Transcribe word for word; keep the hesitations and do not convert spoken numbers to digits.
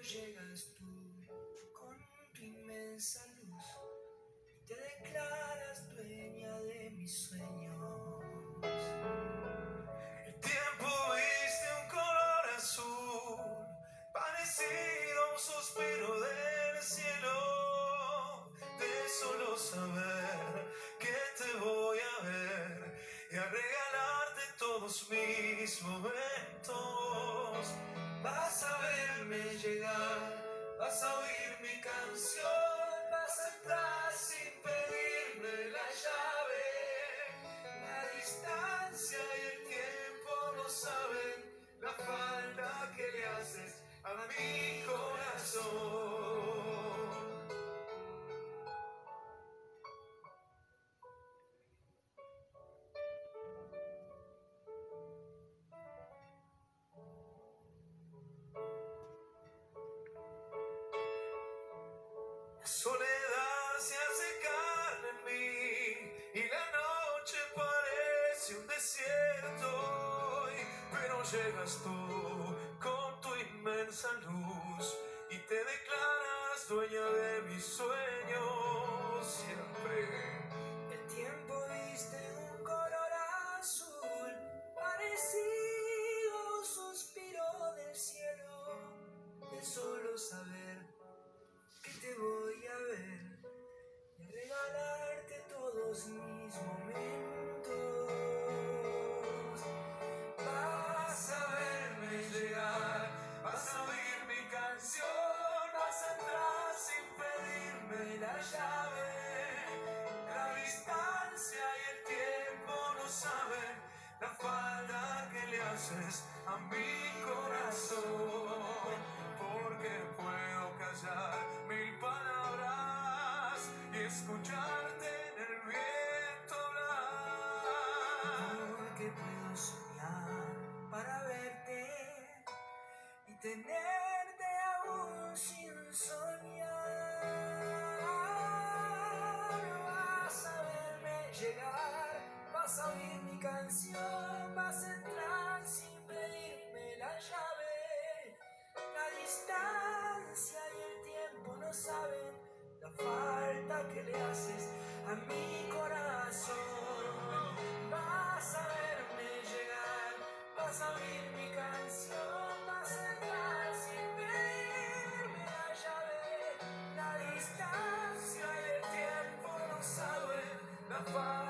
llegas tú con tu inmensa luz y te declaras dueña de mis sueños. El tiempo viste un color azul, parecido a un suspiro del cielo, de solo saber que te voy a ver y a regalarte todos mis momentos. Vas a verme llegar, vas a oír mi canción, vas a entrar sin pedirme la llave. La distancia y el tiempo no saben la falta que le haces a mi corazón. La soledad se hace carne en mí y la noche parece un desierto, pero llegas tú con tu inmensa luz y te declaras dueña de mis sueños siempre. El tiempo viste un color azul, parecido a un suspiro del cielo, de solo saber que te voy a ver y a regalarte todos mis momentos. Vas a verme llegar, vas a oír mi canción, vas a entrar sin pedirme la llave. La distancia y el tiempo no saben la falta que le haces a mi corazón, porque puedo callar mil palabras y escucharte en el viento hablar, porque puedo soñar para verte y tenerte aún sin soñar. Vas a verme llegar, vas a oír mi canción, vas a entrar sin pedirme la llave. La distancia y el tiempo no saben la falta que le haces a mi corazón. Vas a verme llegar, vas a oír mi canción, vas a entrar sin pedirme la llave. La distancia y el tiempo no saben la falta